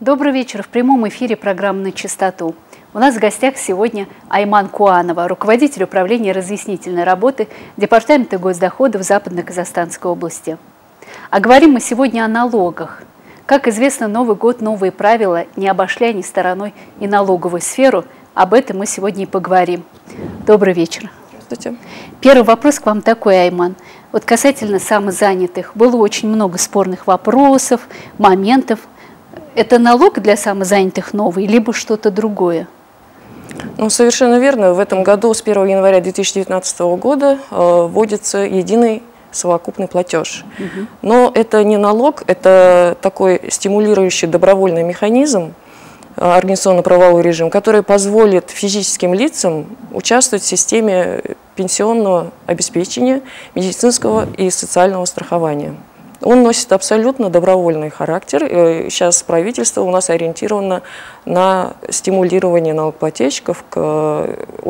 Добрый вечер. В прямом эфире программы «На чистоту». У нас в гостях сегодня Айман Куанова, руководитель управления разъяснительной работы Департамента госдоходов Западно-Казахстанской области. А говорим мы сегодня о налогах. Как известно, Новый год, новые правила, не обошли они стороной и налоговую сферу. Об этом мы сегодня и поговорим. Добрый вечер. Здравствуйте. Первый вопрос к вам такой, Айман. Вот касательно самозанятых. Было очень много спорных вопросов, моментов. Это налог для самозанятых новый, либо что-то другое? Ну, совершенно верно. В этом году с 1 января 2019 года вводится единый совокупный платеж. Но это не налог, это такой стимулирующий добровольный механизм, организационно-правовой режим, который позволит физическим лицам участвовать в системе пенсионного обеспечения, медицинского и социального страхования. Он носит абсолютно добровольный характер. Сейчас правительство у нас ориентировано на стимулирование налогоплательщиков к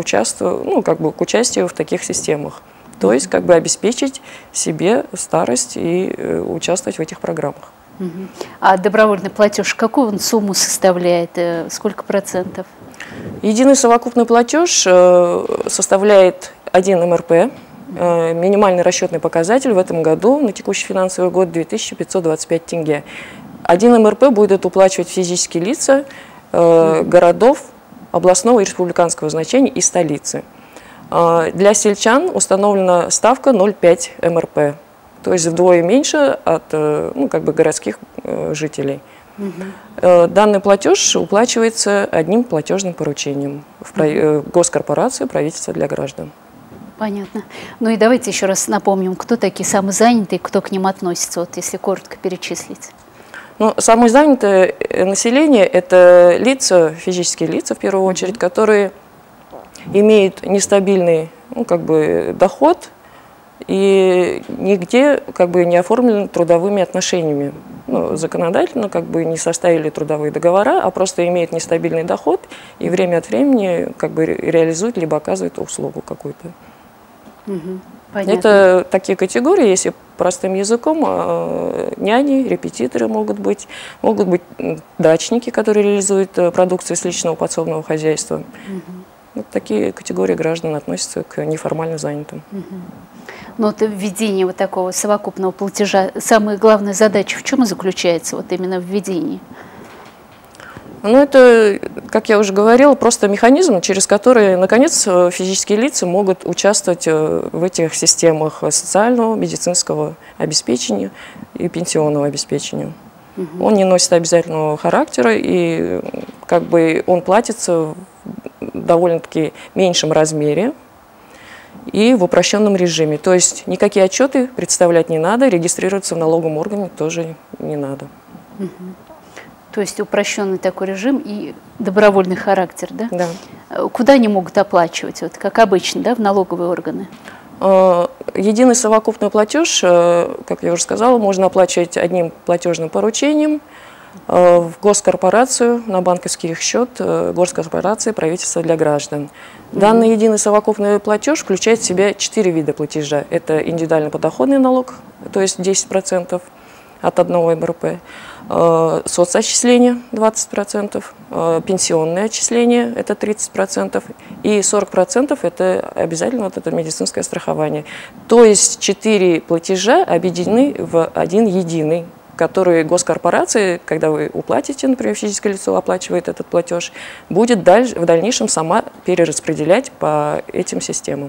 участию в таких системах. То есть обеспечить себе старость и участвовать в этих программах. А добровольный платеж, какую он сумму составляет? Сколько процентов? Единый совокупный платеж составляет 1 МРП. Минимальный расчетный показатель в этом году на текущий финансовый год 2525 тенге. 1 МРП будет уплачивать физические лица городов областного и республиканского значения и столицы. Для сельчан установлена ставка 0,5 МРП, то есть вдвое меньше от городских жителей. Данный платеж уплачивается одним платежным поручением в госкорпорацию «Правительство для граждан». Понятно. Ну и давайте еще раз напомним, кто такие самозанятые, кто к ним относится, вот если коротко перечислить. Ну, самозанятое население – это лица, физические лица в первую очередь, которые имеют нестабильный доход и нигде не оформлены трудовыми отношениями. Законодательно не составили трудовые договора, а просто имеют нестабильный доход и время от времени реализуют либо оказывают услугу какую-то. Это такие категории, если простым языком, няни, репетиторы могут быть дачники, которые реализуют продукцию с личного подсобного хозяйства. Вот такие категории граждан относятся к неформально занятым. Но вот введение вот такого совокупного платежа, самая главная задача в чем заключается, вот именно в введении? Ну, это, как я уже говорила, просто механизм, через который, наконец, физические лица могут участвовать в этих системах социального, медицинского обеспечения и пенсионного обеспечения. Он не носит обязательного характера, и он платится в довольно-таки меньшем размере и в упрощенном режиме. То есть никакие отчеты представлять не надо, регистрироваться в налоговом органе тоже не надо. То есть упрощенный такой режим и добровольный характер, да? Да. Куда они могут оплачивать, вот, как обычно, да, в налоговые органы? Единый совокупный платеж, как я уже сказала, можно оплачивать одним платежным поручением в госкорпорацию, на банковский счет госкорпорации «Правительство для граждан». Данный единый совокупный платеж включает в себя 4 вида платежа. Это индивидуальный подоходный налог, то есть 10% от 1 МРП, соцотчисление 20%, пенсионное отчисление это 30%, и 40% это обязательно это медицинское страхование. То есть 4 платежа объединены в один единый, который госкорпорация, когда вы уплатите, например, физическое лицо оплачивает этот платеж, будет в дальнейшем сама перераспределять по этим системам.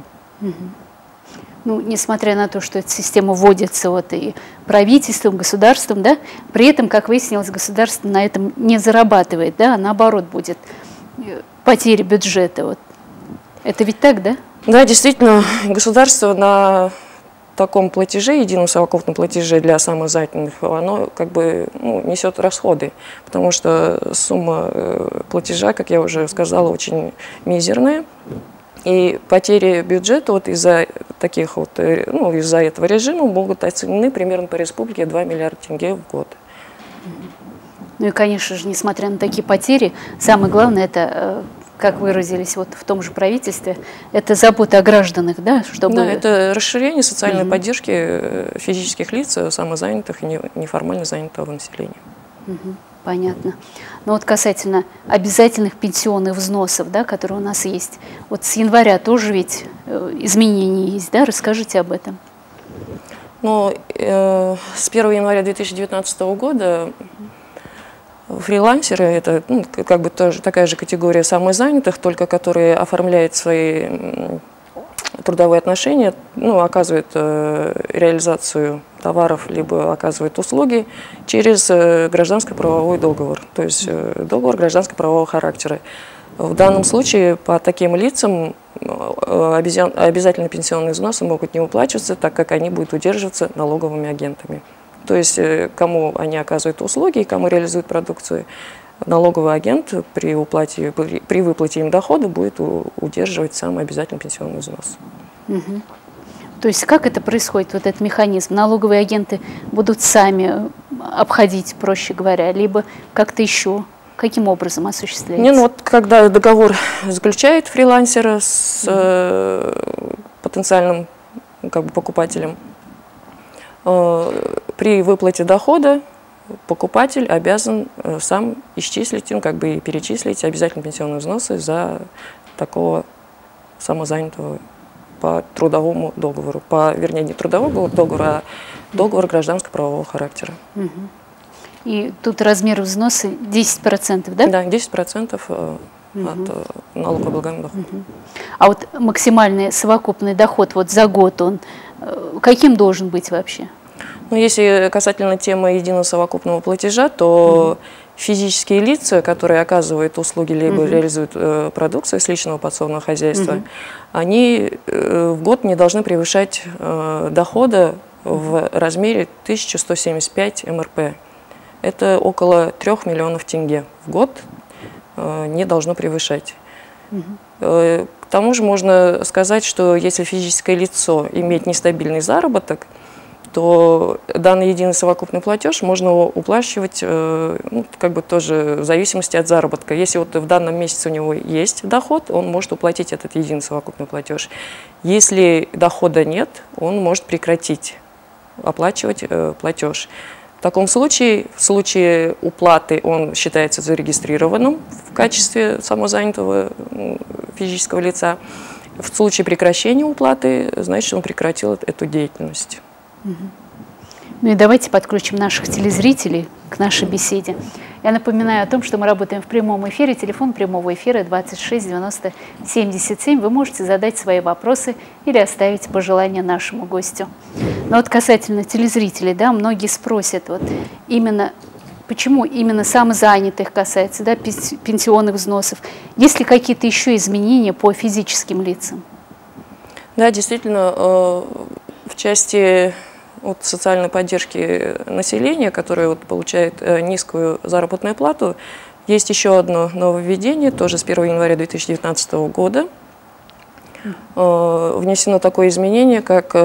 Ну, несмотря на то, что эта система вводится вот и правительством, государством, да, при этом, как выяснилось, государство на этом не зарабатывает, да, а наоборот будет потери бюджета. Вот. Это ведь так, да? Да, действительно, государство на таком платеже, едином совокупном платеже для самозанятых, оно несет расходы, потому что сумма платежа, как я уже сказала, очень мизерная. И потери бюджета из-за из-за этого режима могут оценены примерно по республике 2 миллиарда тенге в год. Ну и, конечно же, несмотря на такие потери, самое главное, это, как выразились вот в том же правительстве, это забота о гражданах, да? Чтобы... Да, это расширение социальной поддержки физических лиц, самозанятых и неформально занятого населения. Понятно. Но вот касательно обязательных пенсионных взносов, да, которые у нас есть, вот с января тоже ведь изменения есть, да? Расскажите об этом. Ну, с 1 января 2019 года фрилансеры – это как бы тоже такая же категория самозанятых, только которые оформляют свои трудовые отношения, оказывают реализацию товаров, либо оказывают услуги через гражданско-правовой договор, то есть договор гражданско-правового характера. В данном случае по таким лицам обязательные пенсионные взносы могут не уплачиваться, так как они будут удерживаться налоговыми агентами. То есть кому они оказывают услуги и кому реализуют продукцию, налоговый агент при выплате им дохода будет удерживать сам обязательный пенсионный взнос. Угу. То есть как это происходит, вот этот механизм? Налоговые агенты будут сами обходить, проще говоря, либо как-то еще? Каким образом осуществляется? Вот когда договор заключает фрилансера с потенциальным покупателем, при выплате дохода покупатель обязан сам исчислить, и перечислить обязательные пенсионные взносы за такого самозанятого по трудовому договору. Вернее, не трудовому договору, а договору гражданско-правового характера. Угу. И тут размер взноса 10%, да? Да, 10% от налогооблагаемого дохода. Угу. А вот максимальный совокупный доход вот за год, он каким должен быть вообще? Если касательно темы единого совокупного платежа, то физические лица, которые оказывают услуги либо реализуют продукцию с личного подсобного хозяйства, они в год не должны превышать дохода в размере 1175 МРП. Это около 3 миллионов тенге в год не должно превышать. К тому же можно сказать, что если физическое лицо имеет нестабильный заработок, то данный единый совокупный платеж можно уплачивать тоже в зависимости от заработка. Если вот в данном месяце у него есть доход, он может уплатить этот единый совокупный платеж. Если дохода нет, он может прекратить оплачивать платеж. В таком случае, в случае уплаты он считается зарегистрированным в качестве самозанятого физического лица. В случае прекращения уплаты, значит, он прекратил эту деятельность. Ну и давайте подключим наших телезрителей к нашей беседе. Я напоминаю о том, что мы работаем в прямом эфире. Телефон прямого эфира 26 90 77. Вы можете задать свои вопросы или оставить пожелания нашему гостю. Но вот касательно телезрителей, да, многие спросят, вот почему именно самозанятых касается, да, пенсионных взносов. Есть ли какие-то еще изменения по физическим лицам? Да, действительно, в части социальной поддержки населения, которое получает низкую заработную плату, есть еще одно нововведение, тоже с 1 января 2019 года. Внесено такое изменение, как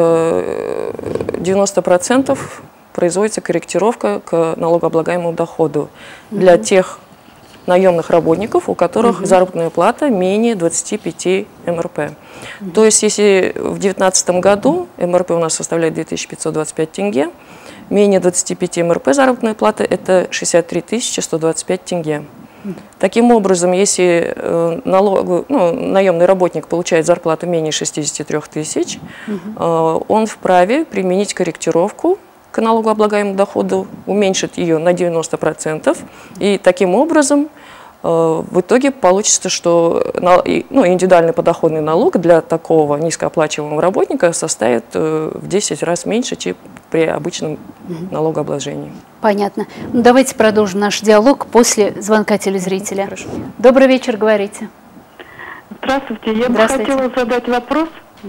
90% производится корректировка к налогооблагаемому доходу для тех наемных работников, у которых заработная плата менее 25 МРП. То есть, если в 2019 году МРП у нас составляет 2525 тенге, менее 25 МРП заработная плата – это 63 125 тенге. Таким образом, если наемный работник получает зарплату менее 63 тысяч, он вправе применить корректировку к налогооблагаемому доходу, уменьшит ее на 90%, и таким образом в итоге получится, что индивидуальный подоходный налог для такого низкооплачиваемого работника составит в 10 раз меньше, чем при обычном налогообложении. Понятно. Ну, давайте продолжим наш диалог после звонка телезрителя. Хорошо. Добрый вечер, говорите. Здравствуйте. Я бы хотела задать вопрос.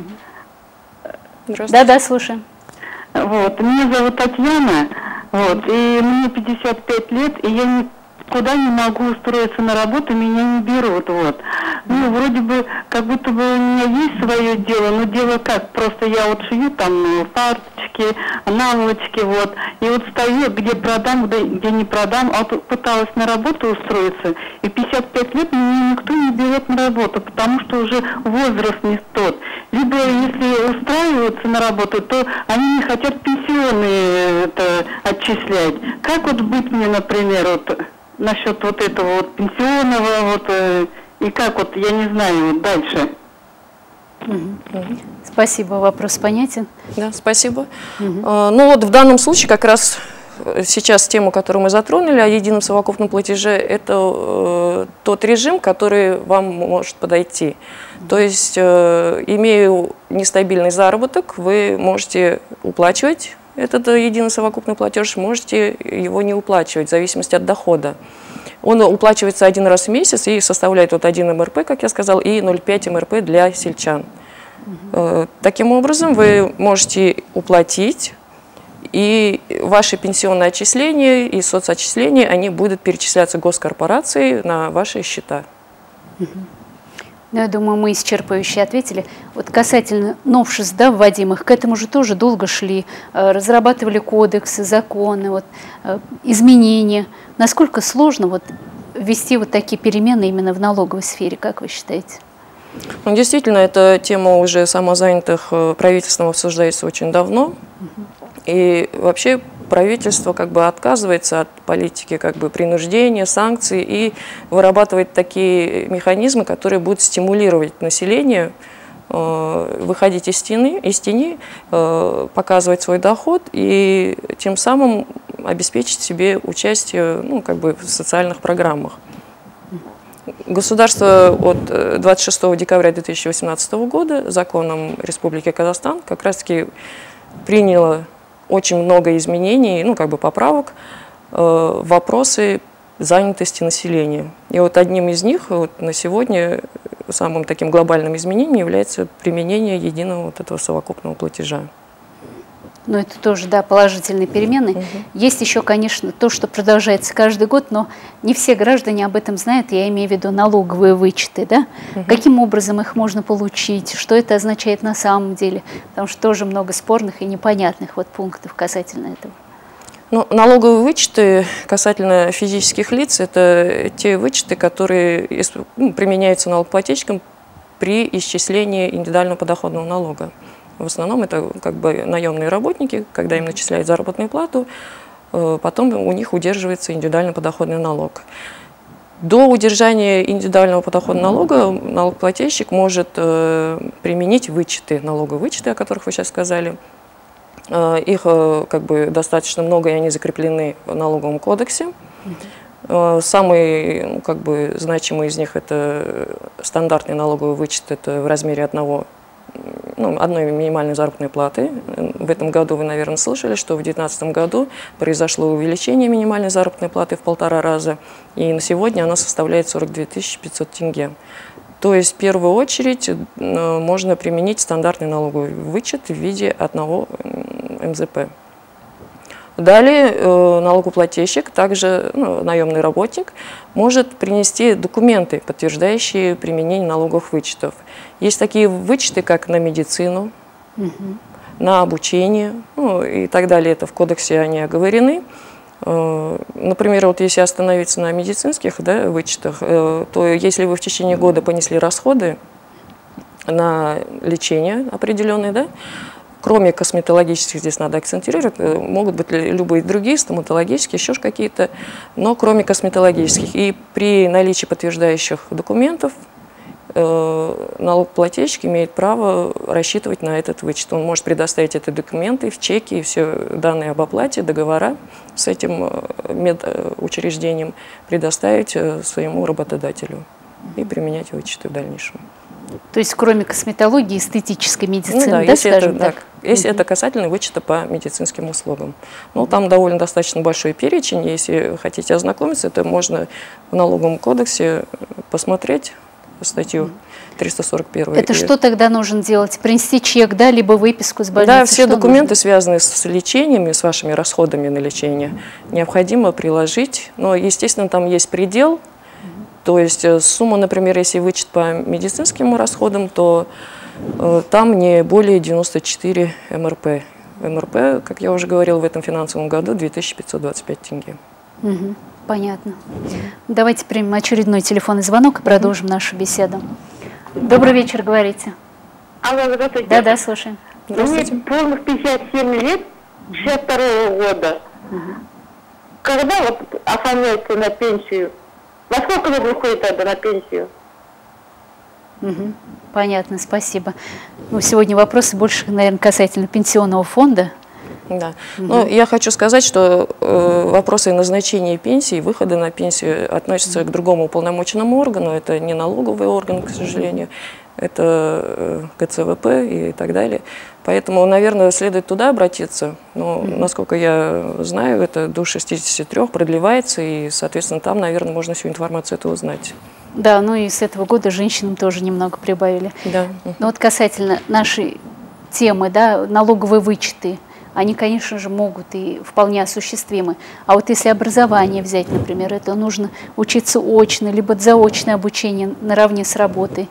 Да, слушаем. Меня зовут Татьяна, и мне 55 лет, и я никуда не могу устроиться на работу, меня не берут, вроде бы, как будто бы у меня есть свое дело, но дело как, просто я шью там фарточки, наволочки, и стою, где продам, где не продам, пыталась на работу устроиться, и 55 лет меня никто не берет на работу, потому что уже возраст не тот. Либо если устраиваются на работу, то они не хотят пенсионные отчислять. Как быть мне, например, насчет вот этого вот пенсионного, вот, и как вот, я не знаю, вот дальше. Спасибо, вопрос понятен. Да, спасибо. Ну вот в данном случае как раз сейчас тему, которую мы затронули, о едином совокупном платеже, это тот режим, который вам может подойти. То есть, имея нестабильный заработок, вы можете уплачивать этот единый совокупный платеж, можете его не уплачивать, в зависимости от дохода. Он уплачивается один раз в месяц и составляет вот 1 МРП, как я сказал, и 0,5 МРП для сельчан. Таким образом, вы можете уплатить, и ваши пенсионные отчисления и соцотчисления, они будут перечисляться госкорпорацией на ваши счета. Ну, я думаю, мы исчерпывающе ответили. Вот касательно новшеств, да, вводимых, к этому же тоже долго шли, разрабатывали кодексы, законы, вот, изменения. Насколько сложно вот ввести вот такие перемены именно в налоговой сфере, как вы считаете? Ну, действительно, эта тема уже самозанятых правительством обсуждается очень давно. И вообще правительство как бы отказывается от политики как бы принуждения, санкций и вырабатывает такие механизмы, которые будут стимулировать население выходить из тени, показывать свой доход и тем самым обеспечить себе участие, ну, как бы в социальных программах. Государство от 26 декабря 2018 года законом Республики Казахстан как раз-таки приняло очень много изменений, ну, как бы поправок в вопросы занятости населения. И вот одним из них вот на сегодня самым таким глобальным изменением является применение единого вот этого совокупного платежа. Ну, это тоже, да, положительные перемены. Есть еще, конечно, то, что продолжается каждый год, но не все граждане об этом знают, я имею в виду налоговые вычеты, да? Каким образом их можно получить, что это означает на самом деле, потому что тоже много спорных и непонятных вот пунктов касательно этого. Ну, налоговые вычеты касательно физических лиц – это те вычеты, которые применяются налогоплательщикам при исчислении индивидуального подоходного налога. В основном это как бы наемные работники, когда им начисляют заработную плату, потом у них удерживается индивидуальный подоходный налог. До удержания индивидуального подоходного налога налогоплательщик может применить вычеты, налоговые вычеты, о которых вы сейчас сказали. Их как бы достаточно много, и они закреплены в налоговом кодексе. Самый как бы значимый из них – это стандартный налоговый вычет, это в размере одной минимальной заработной платы. В этом году вы, наверное, слышали, что в 2019 году произошло увеличение минимальной заработной платы в 1,5 раза, и на сегодня она составляет 42 500 тенге. То есть в первую очередь можно применить стандартный налоговый вычет в виде одного МЗП. Далее налогоплательщик, также наемный работник, может принести документы, подтверждающие применение налоговых вычетов. Есть такие вычеты, как на медицину, на обучение, и так далее. Это в кодексе они оговорены. Например, вот если остановиться на медицинских вычетах, то если вы в течение года понесли расходы на лечение определенные, кроме косметологических, здесь надо акцентировать, могут быть любые другие, стоматологические, еще какие-то, но кроме косметологических. И при наличии подтверждающих документов налогоплательщик имеет право рассчитывать на этот вычет. Он может предоставить эти документы в чеки и все данные об оплате, договора с этим медучреждением предоставить своему работодателю и применять вычеты в дальнейшем. То есть кроме косметологии, эстетической медицины, если это касательно вычета по медицинским услугам. Ну, там довольно достаточно большой перечень. Если хотите ознакомиться, это можно в налоговом кодексе посмотреть статью 341. Это что тогда нужно делать? Принести чек, либо выписку с больницы? Да, все документы, связанные с лечением, с вашими расходами на лечение, необходимо приложить. Но, естественно, там есть предел. То есть сумма, например, если вычет по медицинским расходам, то там не более 94 МРП. МРП, как я уже говорил, в этом финансовом году 2525 тенге. Понятно. Давайте примем очередной телефонный звонок и продолжим нашу беседу. Добрый вечер, говорите. Алло, здравствуйте. Да, слушаем. Мне полных 57 лет, 62-го года. когда вот оформляется на пенсию? Во сколько лет выходит тогда на пенсию? Угу. Понятно, спасибо. Ну, сегодня вопросы больше, наверное, касательно пенсионного фонда. Да. Ну, я хочу сказать, что вопросы назначения пенсии, выхода на пенсию относятся к другому уполномоченному органу. Это не налоговый орган, к сожалению, это ГЦВП и так далее. Поэтому, наверное, следует туда обратиться. Но, насколько я знаю, это до 63 продлевается, и, соответственно, там, наверное, можно всю информацию эту узнать. Да, ну и с этого года женщинам тоже немного прибавили. Да. Но вот касательно нашей темы, да, налоговые вычеты, они, конечно же, могут и вполне осуществимы. А вот если образование взять, например, это нужно учиться очно, либо заочное обучение наравне с работой.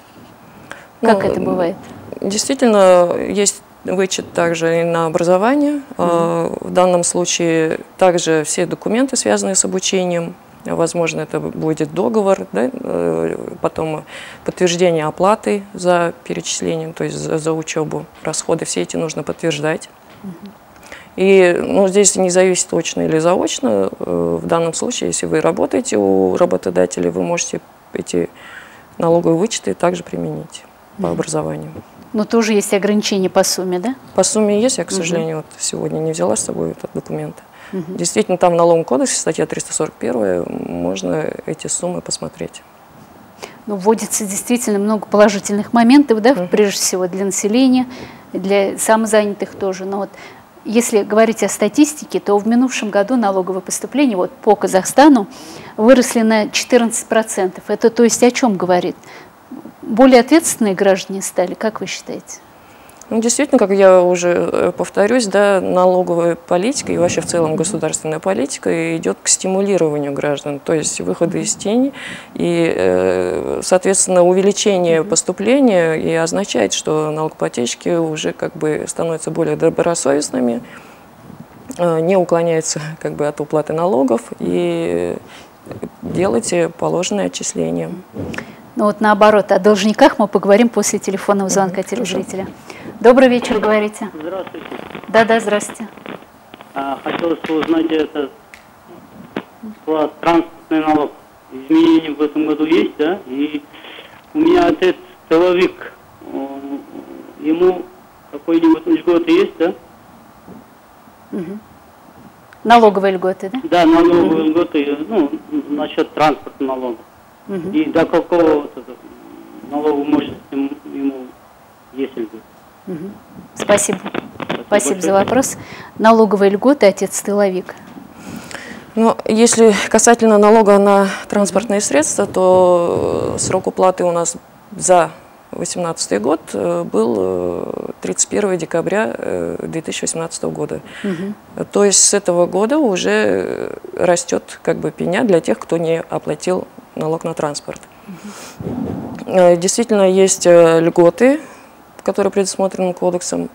Как это бывает? Действительно, есть вычет также и на образование. В данном случае также все документы, связанные с обучением. Возможно, это будет договор, да? Потом подтверждение оплаты за перечислением, то есть за учебу, расходы. Все эти нужно подтверждать. И здесь не зависит очно или заочно. В данном случае, если вы работаете у работодателя, вы можете эти налоговые вычеты также применить по образованию. Но тоже есть ограничения по сумме, да? По сумме есть, я, к сожалению, вот сегодня не взяла с собой этот документ. Действительно, там в налоговом кодексе, статья 341, можно эти суммы посмотреть. Ну, вводится действительно много положительных моментов, да, прежде всего для населения, для самозанятых тоже. Но вот если говорить о статистике, то в минувшем году налоговые поступления вот по Казахстану выросли на 14%. Это то есть о чем говорит? Более ответственные граждане стали, как вы считаете? Ну, действительно, как я уже повторюсь, да, налоговая политика и вообще в целом государственная политика идет к стимулированию граждан, то есть выхода из тени. И, соответственно, увеличение поступления и означает, что налогоплательщики уже как бы становятся более добросовестными, не уклоняются как бы от уплаты налогов и делайте положенные отчисления. Ну вот наоборот, о должниках мы поговорим после телефонного звонка телезрителя. Добрый вечер, говорите. Здравствуйте. Да, здравствуйте. Хотелось бы узнать про транспортный налог. Изменения в этом году есть, да? И у меня отец тыловик, ему какой-нибудь льготы есть, да? Налоговые льготы, да? Да, налоговые льготы, насчет транспортного налога. И до какого налога может ему есть льготы? Спасибо. Спасибо за вопрос. Налоговые льготы, отец тыловик. Ну, если касательно налога на транспортные средства, то срок уплаты у нас за 2018 год был 31 декабря 2018 года. То есть с этого года уже растет как бы пеня для тех, кто не оплатил налог на транспорт. Действительно, есть льготы, которые предусмотрены кодексом.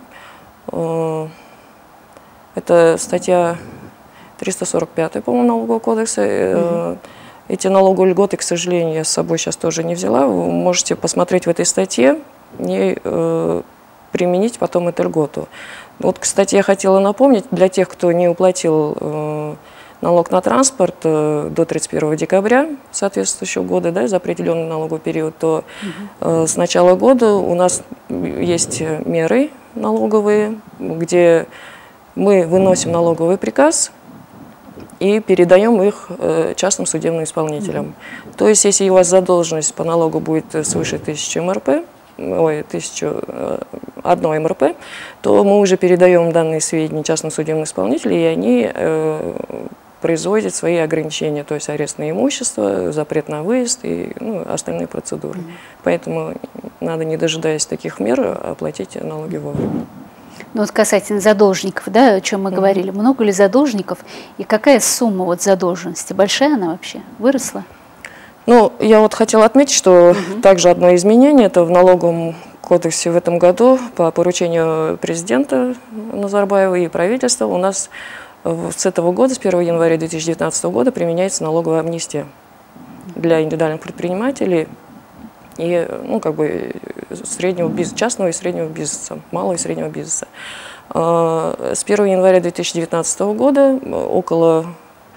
Это статья 345, по-моему, налогового кодекса. Эти налоговые льготы, к сожалению, я с собой сейчас тоже не взяла. Вы можете посмотреть в этой статье и применить потом эту льготу. Вот, кстати, я хотела напомнить, для тех, кто не уплатил налог на транспорт до 31 декабря соответствующего года, да, за определенный налоговый период, то с начала года у нас есть меры налоговые, где мы выносим налоговый приказ и передаем их частным судебным исполнителям. То есть, если у вас задолженность по налогу будет свыше 1000 МРП, одно МРП, то мы уже передаем данные сведения частным судебным исполнителям, и они производят свои ограничения, то есть арест на имущество, запрет на выезд и остальные процедуры. Поэтому надо, не дожидаясь таких мер, оплатить налоги вовремя. Ну вот касательно задолжников, да, о чем мы говорили, много ли задолжников и какая сумма вот задолженности? Большая она вообще? Выросла? Ну, я вот хотела отметить, что также одно изменение, это в налоговом кодексе в этом году по поручению президента Назарбаева и правительства у нас с этого года, с 1 января 2019 года, применяется налоговая амнистия для индивидуальных предпринимателей и как бы среднего бизнеса, частного и среднего бизнеса, малого и среднего бизнеса. С 1 января 2019 года около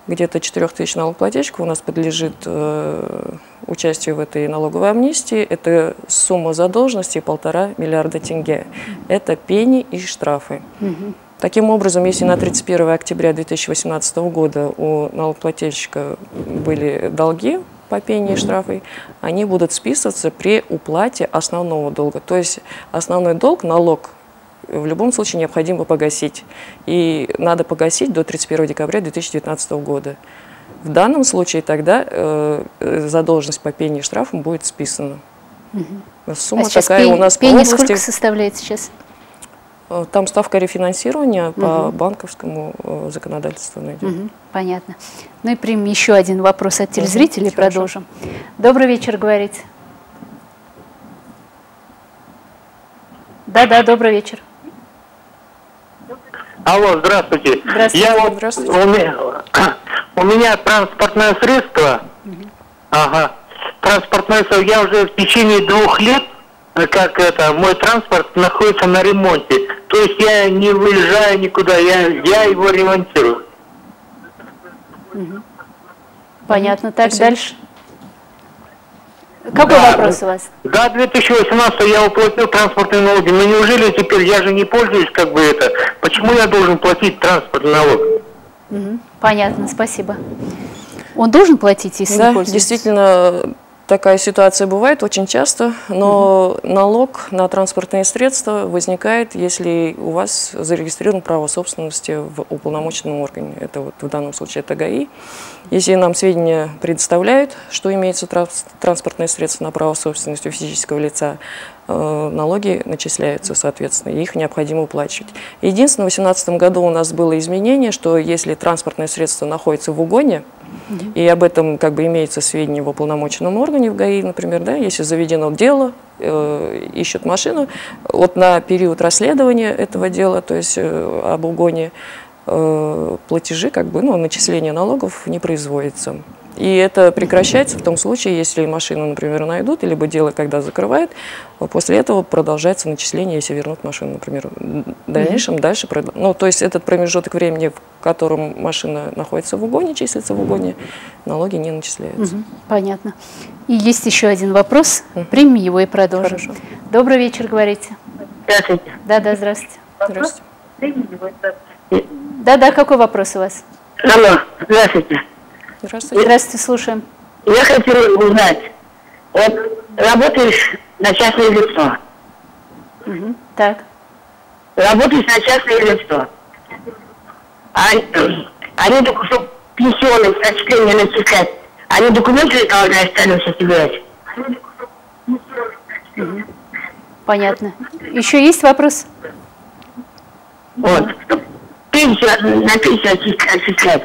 где-то 4000 налогоплательщиков у нас подлежит участию в этой налоговой амнистии. Это сумма задолженности 1,5 миллиарда тенге. Это пени и штрафы. Таким образом, если на 31 октября 2018 года у налогоплательщика были долги по пени и штрафы, они будут списываться при уплате основного долга. То есть основной долг, налог, в любом случае необходимо погасить. И надо погасить до 31 декабря 2019 года. В данном случае тогда задолженность по пени и штрафам будет списана. Сумма такая у нас по области. Сколько составляет сейчас? Там ставка рефинансирования по банковскому законодательству найдет. Понятно. Ну и примем еще один вопрос от телезрителей, продолжим. Добрый вечер, говорите. Да, добрый вечер. Алло, здравствуйте. Здравствуйте. Здравствуйте. У меня транспортное средство. Транспортное средство. Я уже в течение 2 лет, мой транспорт находится на ремонте. То есть я не выезжаю никуда, я его ремонтирую. Понятно. Так, дальше. Какой вопрос у вас? Да, 2018 я уплатил транспортные налоги. Но неужели теперь я же не пользуюсь Почему я должен платить транспортный налог? Понятно, спасибо. Он должен платить, если не пользуется? Действительно, такая ситуация бывает очень часто, но налог на транспортные средства возникает, если у вас зарегистрировано право собственности в уполномоченном органе. Это вот в данном случае это ГАИ. Если нам сведения предоставляют, что имеется транспортное средство на право собственности у физического лица, налоги начисляются, соответственно, и их необходимо уплачивать. Единственное, в 2018 году у нас было изменение, что если транспортное средство находится в угоне, и об этом имеется сведения в уполномоченном органе, в ГАИ, например, да, если заведено дело, ищут машину, вот на период расследования этого дела, то есть об угоне, платежи, начисление налогов не производится. И это прекращается в том случае, если машину, например, найдут, либо дело, когда закрывают, после этого продолжается начисление, если вернут машину, например, в дальнейшем, дальше. То есть этот промежуток времени, в котором машина находится в угоне, числится в угоне, налоги не начисляются. Понятно. И есть еще один вопрос. Примем его и продолжим. Хорошо. Добрый вечер, говорите. Здравствуйте. Да, здравствуйте. Здравствуйте. Да, какой вопрос у вас? Алло, здравствуйте. Здравствуйте. Здравствуйте, слушаем. Я хотела узнать, вот работаешь на частное лицо. Так. Работаешь на частное лицо. Они только что пенсионные отчисления начислять. Они документы должны остались собирать. Понятно. Еще есть вопрос? Вот. Пенсию, на пенсию отчислять.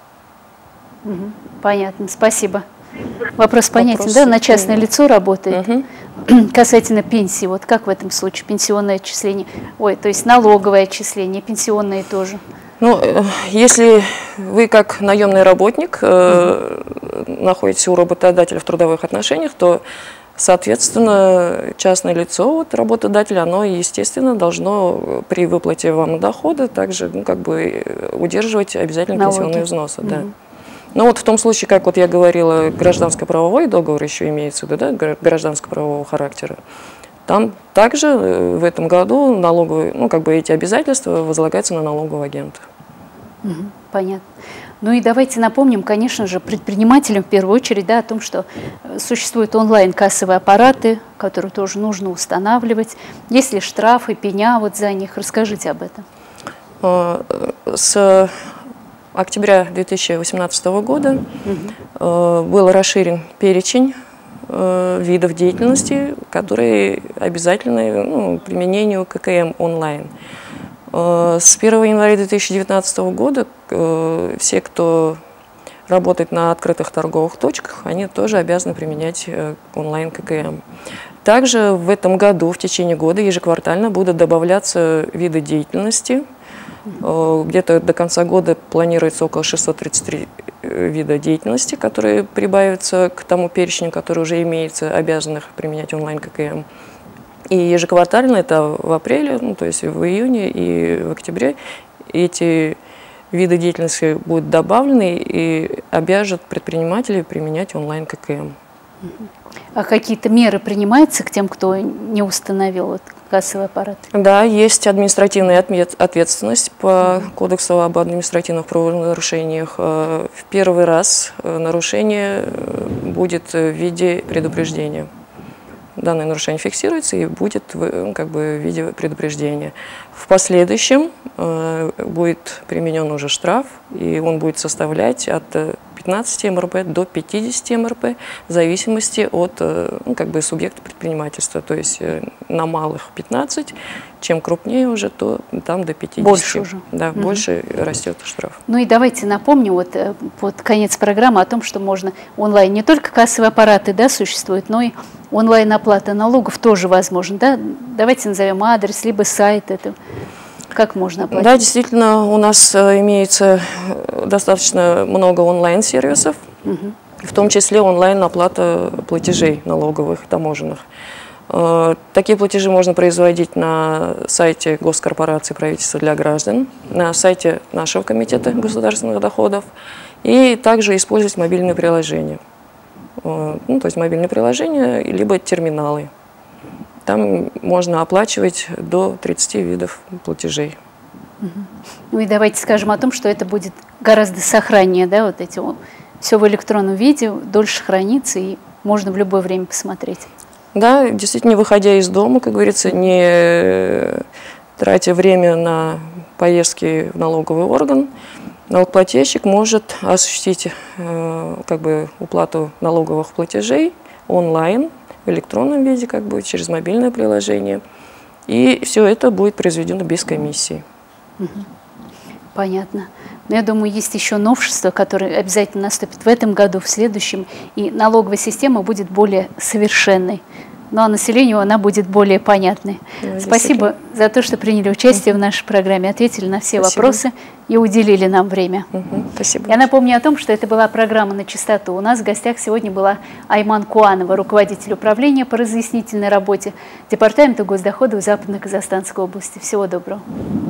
Понятно, спасибо. Вопрос понятен, Вопрос, да? На частное лицо работает. Мгм. Касательно пенсии, вот как в этом случае? Пенсионное отчисление, то есть налоговое отчисление, пенсионные тоже. Если вы как наемный работник находитесь у работодателя в трудовых отношениях, то, соответственно, частное лицо, работодатель, оно, естественно, должно при выплате вам дохода также удерживать обязательно пенсионные взносы. Да. В том случае, как я говорила, гражданско-правовой договор еще имеется, да, гражданско-правового характера. Там также в этом году налоговые, эти обязательства возлагаются на налогового агента. Понятно. И давайте напомним, конечно же, предпринимателям в первую очередь, о том, что существуют онлайн-кассовые аппараты, которые тоже нужно устанавливать. Есть ли штрафы, пеня за них? Расскажите об этом. С октября 2018 года был расширен перечень видов деятельности, которые обязательны применению ККМ онлайн. С 1 января 2019 года все, кто работает на открытых торговых точках, они тоже обязаны применять онлайн ККМ. Также в этом году, в течение года, ежеквартально будут добавляться виды деятельности. Где-то до конца года планируется около 633 вида деятельности, которые прибавятся к тому перечню, который уже имеется, обязанных применять онлайн ККМ. И ежеквартально, это в апреле, то есть в июне и в октябре, эти виды деятельности будут добавлены и обяжут предпринимателей применять онлайн-ККМ. А какие-то меры принимаются к тем, кто не установил кассовый аппарат? Да, есть административная ответственность по Кодексу об административных правонарушениях. В первый раз нарушение будет в виде предупреждения. Данное нарушение фиксируется и будет как бы в виде предупреждения. В последующем будет применен уже штраф, и он будет составлять от 15 МРП до 50 МРП в зависимости от как бы субъекта предпринимательства. То есть на малых 15, чем крупнее уже, то там до 50. Больше уже. Да, больше растет штраф. Ну и давайте напомню вот под конец программы о том, что можно онлайн. Не только кассовые аппараты, да, существуют, но и онлайн-оплата налогов тоже возможно. Да? Давайте назовем адрес, либо сайт. Это как можно оплатить? Да, действительно, у нас имеется достаточно много онлайн-сервисов, в том числе онлайн-оплата платежей налоговых, таможенных. Такие платежи можно производить на сайте Госкорпорации правительства для граждан, на сайте нашего комитета государственных доходов и также использовать мобильные приложения. То есть мобильные приложения либо терминалы. Там можно оплачивать до 30 видов платежей. Ну и давайте скажем о том, что это будет гораздо сохраннее, да, вот эти все в электронном виде, дольше хранится и можно в любое время посмотреть. Да, действительно, не выходя из дома, как говорится, не тратя время на поездки в налоговый орган, налогоплательщик может осуществить как бы уплату налоговых платежей онлайн, в электронном виде, как бы через мобильное приложение. И все это будет произведено без комиссии. Понятно. Но я думаю, есть еще новшества, которые обязательно наступят в этом году, в следующем, и налоговая система будет более совершенной. Ну а населению она будет более понятной. Спасибо за то, что приняли участие в нашей программе, ответили на все вопросы и уделили нам время. Спасибо. Я напомню о том, что это была программа «На чистоту». У нас в гостях сегодня была Айман Куанова, руководитель управления по разъяснительной работе Департамента госдоходов Западно-Казахстанской области. Всего доброго.